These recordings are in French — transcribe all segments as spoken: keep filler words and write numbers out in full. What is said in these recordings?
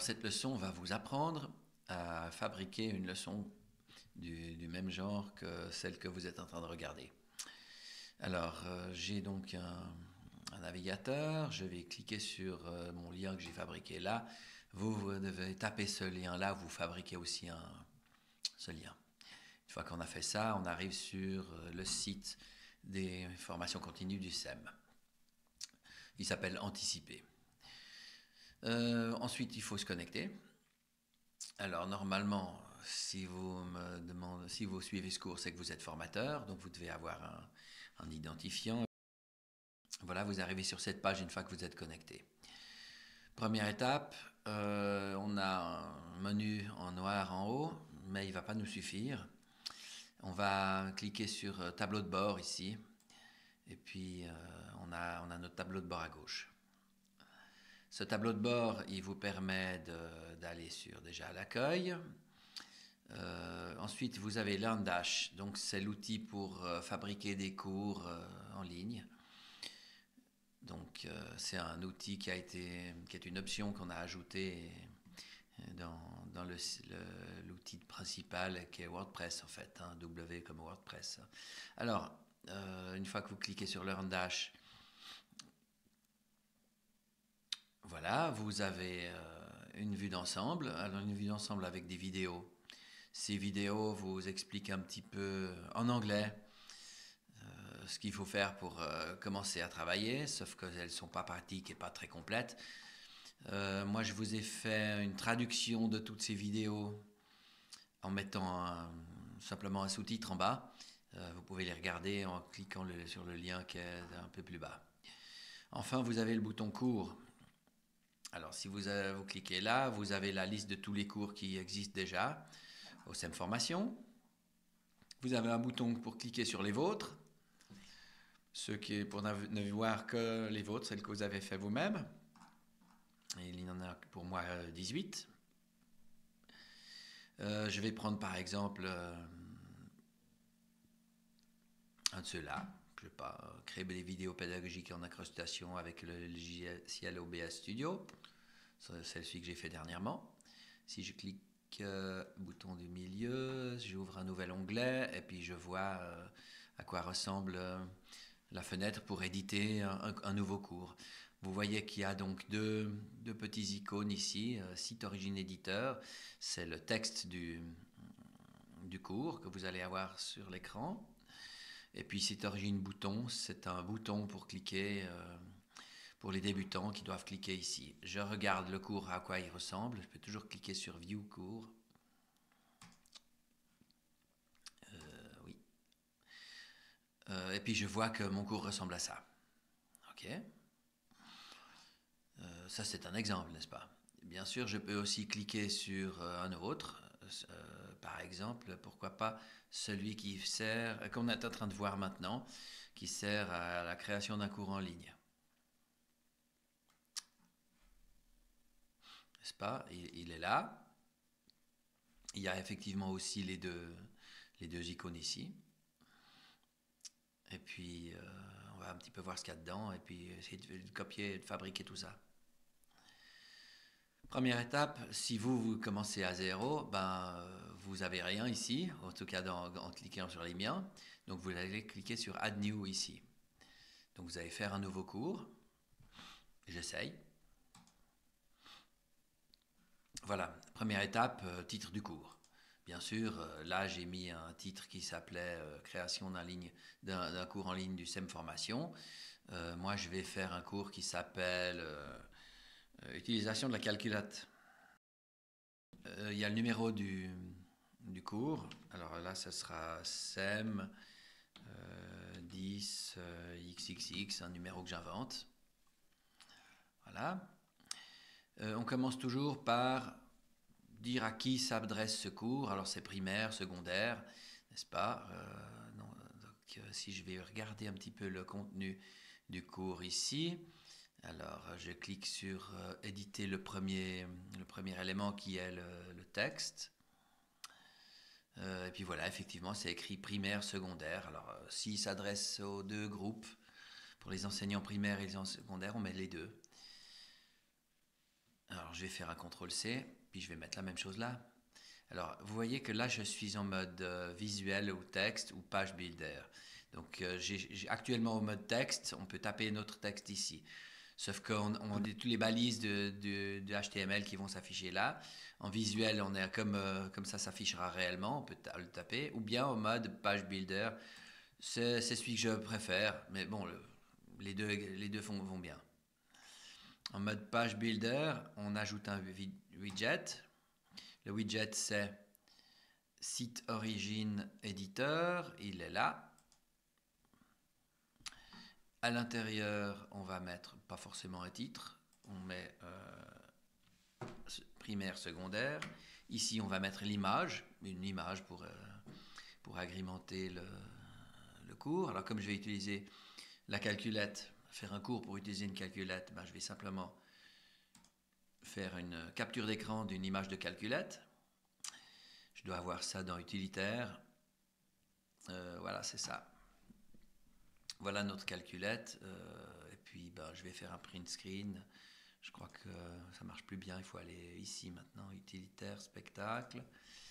Alors cette leçon va vous apprendre à fabriquer une leçon du, du même genre que celle que vous êtes en train de regarder. Alors euh, j'ai donc un, un navigateur, je vais cliquer sur euh, mon lien que j'ai fabriqué là. Vous, vous devez taper ce lien là, vous fabriquez aussi un, ce lien. Une fois qu'on a fait ça, on arrive sur le site des formations continues du S E M. Il s'appelle Anticiper. Euh, ensuite, il faut se connecter. Alors normalement, si vous me demandez, si vous suivez ce cours, c'est que vous êtes formateur, donc vous devez avoir un, un identifiant. Voilà, vous arrivez sur cette page une fois que vous êtes connecté. Première étape, euh, on a un menu en noir en haut, mais il ne va pas nous suffire. On va cliquer sur tableau de bord ici, et puis euh, on, a, on a notre tableau de bord à gauche. Ce tableau de bord, il vous permet d'aller sur déjà l'accueil. Euh, ensuite, vous avez LearnDash, donc c'est l'outil pour euh, fabriquer des cours euh, en ligne. Donc, euh, c'est un outil qui a été, qui est une option qu'on a ajoutée dans, dans l'outil principal qui est WordPress en fait, hein, W comme WordPress. Alors, euh, une fois que vous cliquez sur LearnDash, voilà, vous avez euh, une vue d'ensemble. Alors, une vue d'ensemble avec des vidéos. Ces vidéos vous expliquent un petit peu en anglais euh, ce qu'il faut faire pour euh, commencer à travailler, sauf qu'elles ne sont pas pratiques et pas très complètes. Euh, moi, je vous ai fait une traduction de toutes ces vidéos en mettant un, simplement un sous-titre en bas. Euh, vous pouvez les regarder en cliquant le, sur le lien qui est un peu plus bas. Enfin, vous avez le bouton cours. Alors, si vous, avez, vous cliquez là, vous avez la liste de tous les cours qui existent déjà au S E M Formation. Vous avez un bouton pour cliquer sur les vôtres, ceux qui pour ne voir que les vôtres, celles que vous avez fait vous-même. Et il y en a pour moi dix-huit. Euh, je vais prendre par exemple euh, un de ceux-là. Je ne vais pas euh, créer des vidéos pédagogiques en incrustation avec le logiciel O B S Studio. C'est celui que j'ai fait dernièrement. Si je clique euh, bouton du milieu, j'ouvre un nouvel onglet et puis je vois euh, à quoi ressemble euh, la fenêtre pour éditer un, un, un nouveau cours. Vous voyez qu'il y a donc deux, deux petits icônes ici, euh, site origine éditeur, c'est le texte du, du cours que vous allez avoir sur l'écran. Et puis site origine bouton, c'est un bouton pour cliquer euh, pour les débutants qui doivent cliquer ici. Je regarde le cours à quoi il ressemble, je peux toujours cliquer sur View cours. Euh, oui. Euh, et puis je vois que mon cours ressemble à ça. Ok. Euh, ça c'est un exemple, n'est-ce pas? Bien sûr, je peux aussi cliquer sur euh, un autre. Euh, par exemple, pourquoi pas celui qui sert, qu'on est en train de voir maintenant, qui sert à la création d'un cours en ligne. N'est-ce pas? il, il est là. Il y a effectivement aussi les deux, les deux icônes ici. Et puis, euh, on va un petit peu voir ce qu'il y a dedans et puis essayer de, de copier et de fabriquer tout ça. Première étape, si vous, vous commencez à zéro, ben, vous n'avez rien ici, en tout cas dans, en cliquant sur les miens. Donc vous allez cliquer sur Add New ici. Donc vous allez faire un nouveau cours. J'essaye. Voilà, première étape, euh, titre du cours. Bien sûr, euh, là j'ai mis un titre qui s'appelait euh, Création d'un, ligne, d'un, d'un cours en ligne du S E M Formation. Euh, moi je vais faire un cours qui s'appelle euh, euh, Utilisation de la calculette. Il euh, y a le numéro du, du cours. Alors là, ça sera S E M euh, dix euh, X X X, un numéro que j'invente. Voilà. Euh, on commence toujours par dire à qui s'adresse ce cours. Alors c'est primaire, secondaire, n'est-ce pas? euh, non, donc, euh, si je vais regarder un petit peu le contenu du cours ici, alors je clique sur euh, éditer le premier, le premier élément qui est le, le texte. Euh, et puis voilà, effectivement, c'est écrit primaire, secondaire. Alors, euh, s'il s'adresse aux deux groupes, pour les enseignants primaires et les enseignants secondaires, on met les deux. Alors je vais faire un contrôle C, puis je vais mettre la même chose là. Alors vous voyez que là je suis en mode euh, visuel ou texte ou page builder. Donc euh, j'ai actuellement au mode texte, on peut taper notre texte ici. Sauf qu'on on a toutes les balises de, de, de H T M L qui vont s'afficher là. En visuel, on est comme, euh, comme ça s'affichera réellement, on peut le taper. Ou bien en mode page builder, c'est celui que je préfère. Mais bon, le, les deux, les deux font, vont bien. En mode page builder, on ajoute un widget. Le widget, c'est site origine éditeur. Il est là. À l'intérieur, on va mettre pas forcément un titre. On met euh, primaire, secondaire. Ici, on va mettre l'image, une image pour, euh, pour agrémenter le, le cours. Alors, comme je vais utiliser la calculette, faire un cours pour utiliser une calculette, ben, je vais simplement faire une capture d'écran d'une image de calculette. Je dois avoir ça dans utilitaire. Euh, voilà, c'est ça. Voilà notre calculette. Euh, et puis, ben, je vais faire un print screen. Je crois que ça marche plus bien. Il faut aller ici maintenant, utilitaire, spectacle.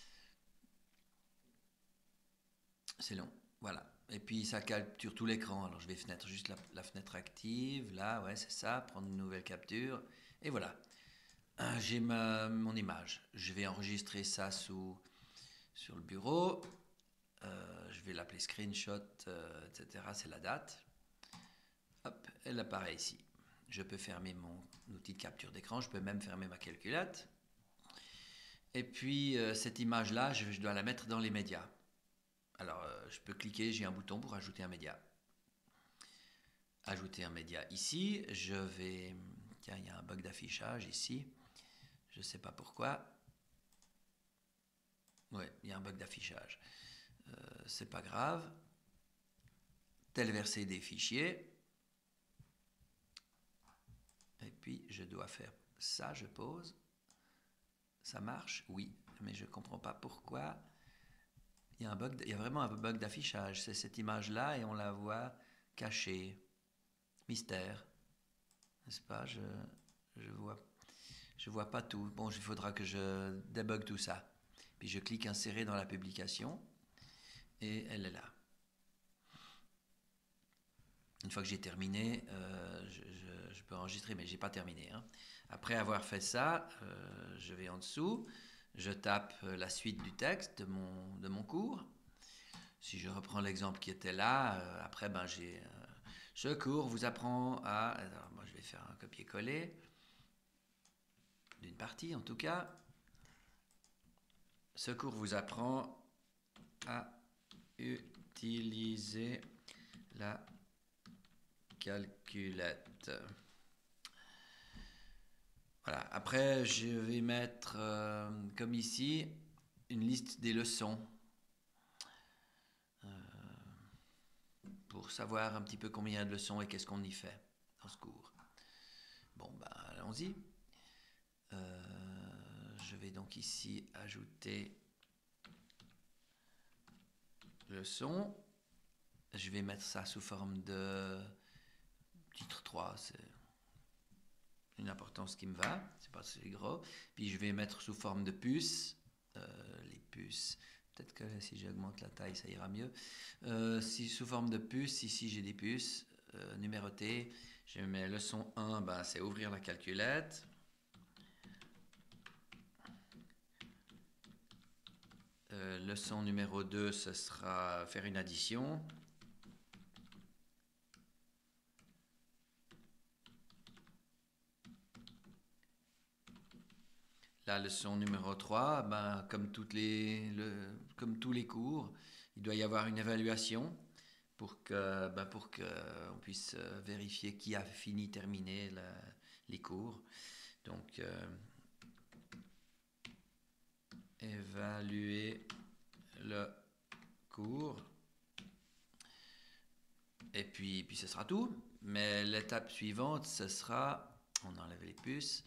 C'est long. Voilà. Et puis ça capture tout l'écran. Alors je vais fenêtre juste la, la fenêtre active. Là, ouais, c'est ça. Prendre une nouvelle capture. Et voilà. J'ai mon image. Je vais enregistrer ça sous, sur le bureau. Euh, je vais l'appeler screenshot, euh, et cetera. C'est la date. Hop, elle apparaît ici. Je peux fermer mon outil de capture d'écran. Je peux même fermer ma calculette. Et puis euh, cette image-là, je, je dois la mettre dans les médias. Alors, euh, je peux cliquer, j'ai un bouton pour ajouter un média. Ajouter un média ici. Je vais... Tiens, il y a un bug d'affichage ici. Je ne sais pas pourquoi. Oui, il y a un bug d'affichage. Euh, c'est pas grave. Tel verset des fichiers. Et puis, je dois faire ça, je pose. Ça marche? Oui, mais je ne comprends pas pourquoi. Il y a un bug, il y a vraiment un bug d'affichage. C'est cette image-là et on la voit cachée. Mystère. N'est-ce pas? Je je vois, je vois pas tout. Bon, il faudra que je débug tout ça. Puis je clique insérer dans la publication et elle est là. Une fois que j'ai terminé, euh, je, je, je peux enregistrer, mais j'ai pas terminé. Hein. Après avoir fait ça, euh, je vais en dessous, je tape la suite du texte de mon, de mon cours. Si je reprends l'exemple qui était là, euh, après, ben, j'ai euh, ce cours vous apprend à... Alors, moi, je vais faire un copier-coller d'une partie, en tout cas. Ce cours vous apprend à utiliser la calculette. Voilà. Après, je vais mettre, euh, comme ici, une liste des leçons. Euh, pour savoir un petit peu combien il y a de leçons et qu'est-ce qu'on y fait dans ce cours. Bon, ben, allons-y. Euh, je vais donc ici ajouter leçon. Je vais mettre ça sous forme de titre trois. C'est une importance qui me va. C'est pas assez gros. Puis je vais mettre sous forme de puces. Euh, les puces. Peut-être que si j'augmente la taille, ça ira mieux. Euh, si sous forme de puces, ici j'ai des puces euh, numérotées. Je mets leçon un, ben, c'est ouvrir la calculette. Euh, leçon numéro deux, ce sera faire une addition. La leçon numéro trois, ben, comme, toutes les, le, comme tous les cours, il doit y avoir une évaluation pour que, ben, pour qu'on puisse vérifier qui a fini, terminé la, les cours. Donc, euh, évaluer le cours. Et puis, puis ce sera tout. Mais l'étape suivante, ce sera, on enlève les puces,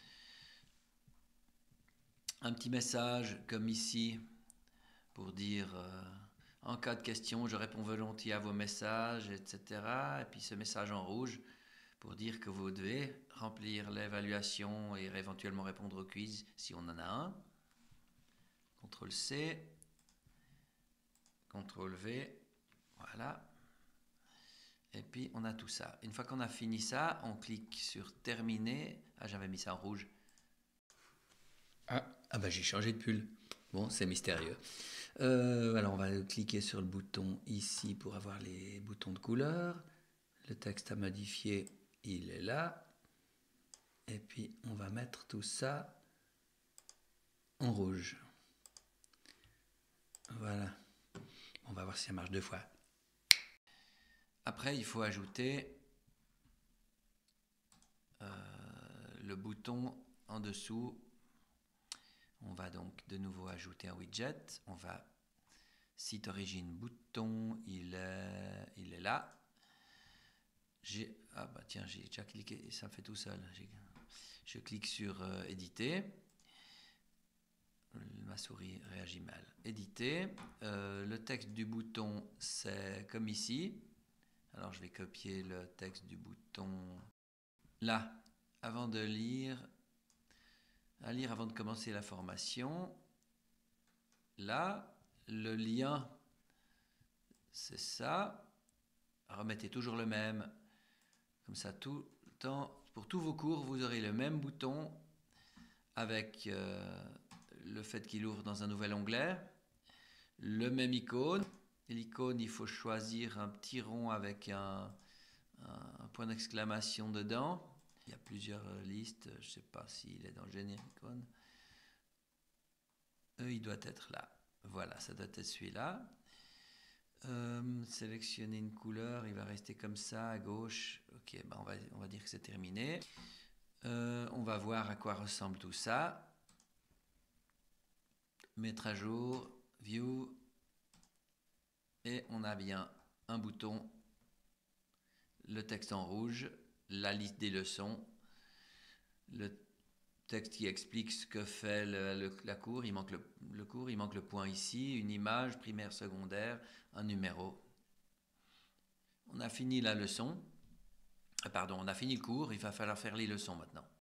un petit message comme ici pour dire euh, en cas de question, je réponds volontiers à vos messages, et cetera. Et puis ce message en rouge pour dire que vous devez remplir l'évaluation et éventuellement répondre au quiz si on en a un. contrôle C, contrôle V, voilà. Et puis on a tout ça. Une fois qu'on a fini ça, on clique sur terminer. Ah, j'avais mis ça en rouge. Ah, ah bah j'ai changé de pull. Bon, c'est mystérieux. Euh, alors on va cliquer sur le bouton ici pour avoir les boutons de couleur. Le texte à modifier, il est là. Et puis on va mettre tout ça en rouge. Voilà. On va voir si ça marche deux fois. Après, il faut ajouter euh, le bouton en dessous. On va donc de nouveau ajouter un widget. On va site origine bouton, il est, il est là. J'ai, ah bah tiens, j'ai déjà cliqué, ça fait tout seul. Je clique sur euh, éditer. Ma souris réagit mal. Éditer. Euh, le texte du bouton, c'est comme ici. Alors je vais copier le texte du bouton là, avant de lire, à lire avant de commencer la formation. Là, le lien, c'est ça. Remettez toujours le même. Comme ça, tout le temps, pour tous vos cours, vous aurez le même bouton avec euh, le fait qu'il ouvre dans un nouvel onglet. Le même icône. L'icône, il faut choisir un petit rond avec un, un point d'exclamation dedans. Il y a plusieurs listes, je ne sais pas s'il est dans le généricon. Euh, il doit être là. Voilà, ça doit être celui-là. Euh, sélectionner une couleur, il va rester comme ça à gauche. Ok, ben on, va, on va dire que c'est terminé. Euh, on va voir à quoi ressemble tout ça. Mettre à jour, view. Et on a bien un bouton, le texte en rouge, la liste des leçons, le texte qui explique ce que fait le, le, la cour, il manque le, le cours, il manque le point ici, une image, primaire, secondaire, un numéro. On a fini la leçon, pardon, on a fini le cours, il va falloir faire les leçons maintenant.